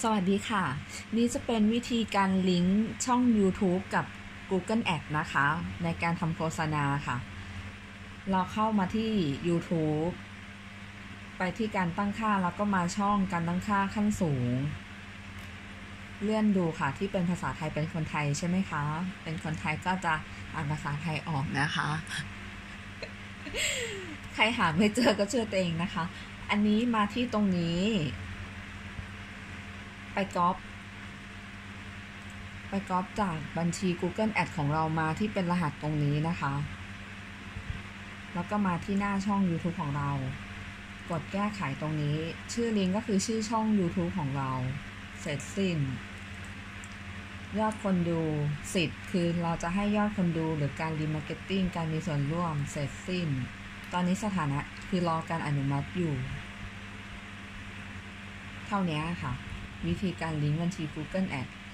สวัสดีค่ะนี่จะเป็นวิธีการลิงก์ช่อง YouTube กับ Google Ads นะคะในการทำโฆษณาค่ะเราเข้ามาที่ YouTube ไปที่การตั้งค่าแล้วก็มาช่องการตั้งค่าขั้นสูงเลื่อนดูค่ะที่เป็นภาษาไทยเป็นคนไทยใช่ไหมคะเป็นคนไทยก็จะอ่านภาษาไทยออกนะคะใครหาไม่เจอก็เชื่อตัวเองนะคะอันนี้มาที่ตรงนี้ไปก๊อปจากบัญชี Google Ads ของเรามาที่เป็นรหัสตรงนี้นะคะแล้วก็มาที่หน้าช่อง YouTube ของเรากดแก้ไขตรงนี้ชื่อลิงก์ก็คือชื่อช่อง YouTube ของเราเสร็จสิ้นยอดคนดูสิทธิ์คือเราจะให้ยอดคนดูหรือการรีมาร์เก็ตติ้งการมีส่วนร่วมเสร็จสิ้นตอนนี้สถานะคือรอการอนุมัติอยู่เท่านี้ค่ะวิธีการลิงก์บัญชี Google Ads